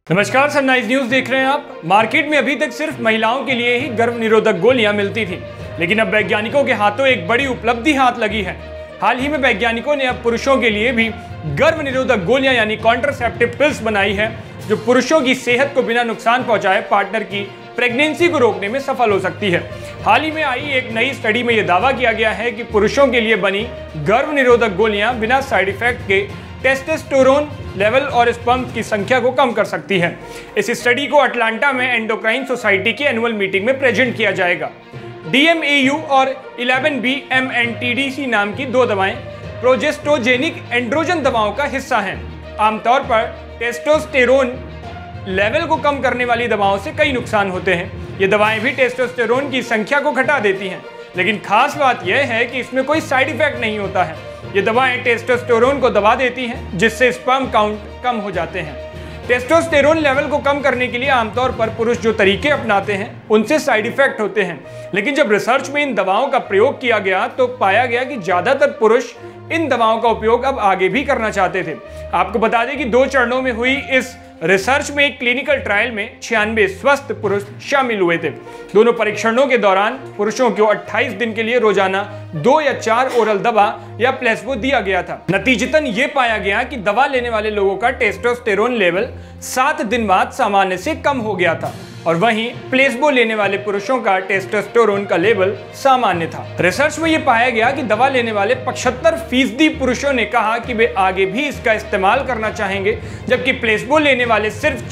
नमस्कार, sunrise news देख रहे हैं आप। मार्केट में अभी तक सिर्फ महिलाओं के लिए ही गर्भ निरोधक गोलियां मिलती थी, लेकिन अब वैज्ञानिकों के हाथों एक बड़ी उपलब्धि हाथ लगी है। हाल ही में वैज्ञानिकों ने अब पुरुषों के लिए भी गर्भ निरोधक गोलियां यानी कॉन्ट्रासेप्टिव पिल्स बनाई है, जो पुरुषों की सेहत को बिना नुकसान पहुंचाए पार्टनर की प्रेगनेंसी को रोकने में सफल हो सकती है। हाल ही में आई एक नई स्टडी में यह दावा किया गया है कि पुरुषों के लिए बनी गर्भ निरोधक गोलियां बिना साइड इफेक्ट के टेस्टोस्टेरोन लेवल और स्पर्म की संख्या को कम कर सकती है। इस स्टडी को अटलांटा में एंडोक्राइन सोसाइटी की एनुअल मीटिंग में प्रेजेंट किया जाएगा। DMAU और 11B-MNTDC नाम की दो दवाएं प्रोजेस्टोजेनिक एंड्रोजन दवाओं का हिस्सा हैं। आमतौर पर टेस्टोस्टेरोन लेवल को कम करने वाली दवाओं से कई नुकसान होते हैं। ये दवाएं भी टेस्टोस्टेरोन की संख्या को घटा देती हैं, लेकिन खास बात यह है कि इसमें कोई साइड इफेक्ट नहीं होता है। ये दवाएं टेस्टोस्टेरोन को दबा देती हैं, जिससे स्पर्म काउंट कम हो जाते हैं। टेस्टोस्टेरोन लेवल को कम करने के लिए आमतौर पर पुरुष जो तरीके अपनाते हैं उनसे साइड इफेक्ट होते हैं, लेकिन जब रिसर्च में इन दवाओं का प्रयोग किया गया तो पाया गया कि ज्यादातर पुरुष इन दवाओं का उपयोग अब आगे भी करना चाहते थे। आपको बता दें कि 2 चरणों में हुई इस रिसर्च में एक क्लिनिकल ट्रायल में 96 स्वस्थ पुरुष शामिल हुए थे। दोनों परीक्षणों के दौरान पुरुषों को 28 दिन के लिए रोजाना 2 या 4 ओरल दवा या प्लेसबो दिया गया था। नतीजतन ये पाया गया कि दवा लेने वाले लोगों का टेस्टोस्टेरोन लेवल 7 दिन बाद सामान्य से कम हो गया था, और वहीं प्लेसबो लेने वाले पुरुषों का टेस्टोस्टेरोन का लेवल सामान्य था। रिसर्च में यह पाया गया कि दवा लेने वाले 75% पुरुषों ने कहा कि वे आगे भी इसका इस्तेमाल करना चाहेंगे, जबकि प्लेसबो लेने वाले सिर्फ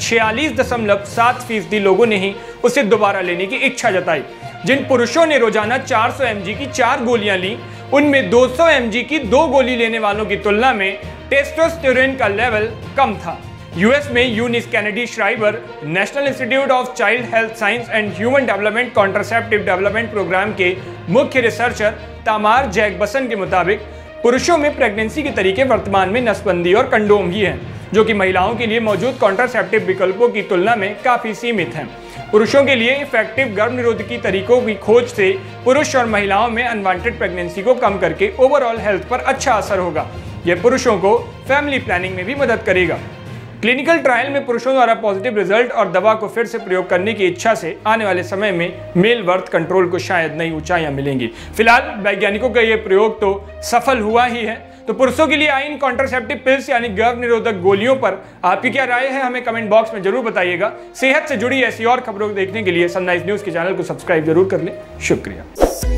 46.7% लोगों ने ही उसे दोबारा लेने की इच्छा जताई। जिन पुरुषों ने रोजाना 400 mg की 4 गोलियां ली, उनमें 200 mg की 2 गोली लेने वालों की तुलना में टेस्टोस्टेरोन का लेवल कम था। यूएस में Eunice Kennedy Shriver National Institute of Child Health Science and Human Development contraceptive development program के मुख्य रिसर्चर तामार जैकबसन के मुताबिक पुरुषों में प्रेगनेंसी के तरीके वर्तमान में नसबंदी और कंडोम ही हैं, जो कि महिलाओं के लिए मौजूद कॉन्ट्रासेप्टिव विकल्पों की तुलना में काफी सीमित हैं। पुरुषों के लिए इफेक्टिव गर्भ निरोधकी तरीकों की खोज से पुरुष और महिलाओं में अनवांटेड प्रेगनेंसी को कम करके ओवरऑल हेल्थ पर अच्छा असर होगा। यह पुरुषों को फैमिली प्लानिंग में भी मदद करेगा। क्लिनिकल ट्रायल में पुरुषों द्वारा पॉजिटिव रिजल्ट और दवा को फिर से प्रयोग करने की इच्छा से आने वाले समय में मेल बर्थ कंट्रोल को शायद नई ऊंचाइयां मिलेंगी। फिलहाल वैज्ञानिकों का यह प्रयोग तो सफल हुआ ही है। तो पुरुषों के लिए आई इन कॉन्ट्रासेप्टिव पिल्स यानी गर्भ निरोधक गोलियों पर आपकी क्या राय है, हमें कमेंट बॉक्स में जरूर बताइएगा। सेहत से जुड़ी ऐसी और खबरों को देखने के लिए सनराइज न्यूज के चैनल को सब्सक्राइब जरूर कर लें। शुक्रिया।